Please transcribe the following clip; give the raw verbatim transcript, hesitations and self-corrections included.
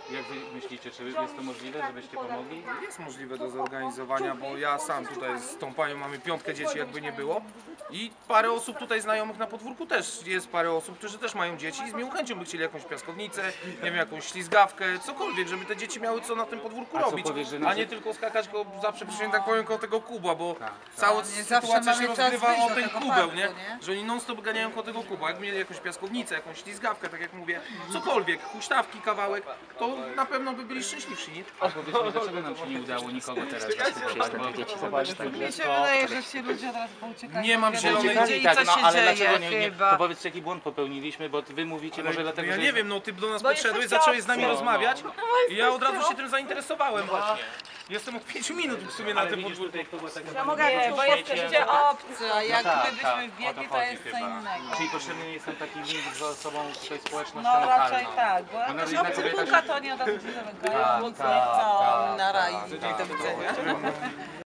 Jak wy myślicie, czy jest to możliwe, żebyście pomogli? Jest możliwe do zorganizowania, bo ja sam tutaj z tą panią mamy piątkę dzieci, jakby nie było. I parę osób tutaj znajomych na podwórku też jest parę osób, którzy też mają dzieci i z miłą chęcią by chcieli jakąś piaskownicę, nie wiem, jakąś ślizgawkę, cokolwiek, żeby te dzieci miały co na tym podwórku A co robić, powiesz, że a na- nie tylko skakać ko, zawsze przecież tak powiem koło tego kubła, bo Tak, cała Nie zawsze sytuacja się mamy czas rozgrywa wyjść o do ten tego kubeł, parku, nie? nie? Że oni non stop ganiają koło tego kuba, jak mieli jakąś piaskownicę, jakąś ślizgawkę, tak jak mówię, cokolwiek, huśtawki, kawałek, to na pewno by byli szczęśliwsi, nie? A powiedzmy, dlaczego nam się nie udało nikogo teraz zaskoczyć? Bo zobaczcie, tak Mi się blisko. wydaje, że ci ludzie od razu pouciekają. Nie mam Wiadomo, zielonej- gdzie i co Tak, no się ale dzieje dlaczego nie, nie, chyba. to powiedzcie, jaki błąd popełniliśmy, bo wy mówicie może dlatego, ja że... nie wiem, no ty do nas Bo podszedłeś, jesteście zacząłeś z nami obcy. rozmawiać No, i ja od razu się tym zainteresowałem właśnie. Jestem od pięciu minut w sumie na Ale tym widzisz podwórku. tutaj, to było tak... Ja mogę, nie, bo jesteście obcy, a jak tak, my byśmy tak, o wbiegli, to to chodzi jest co chyba. innego. Czyli potrzebny jest ten taki link z osobą tutaj społecznością No lokalną. raczej tak, bo Ona jakaś jedna obcy kobieta puka się- to nie od razu się Tak, zamykają, tak, co tak, na raj, tak, do widzenia.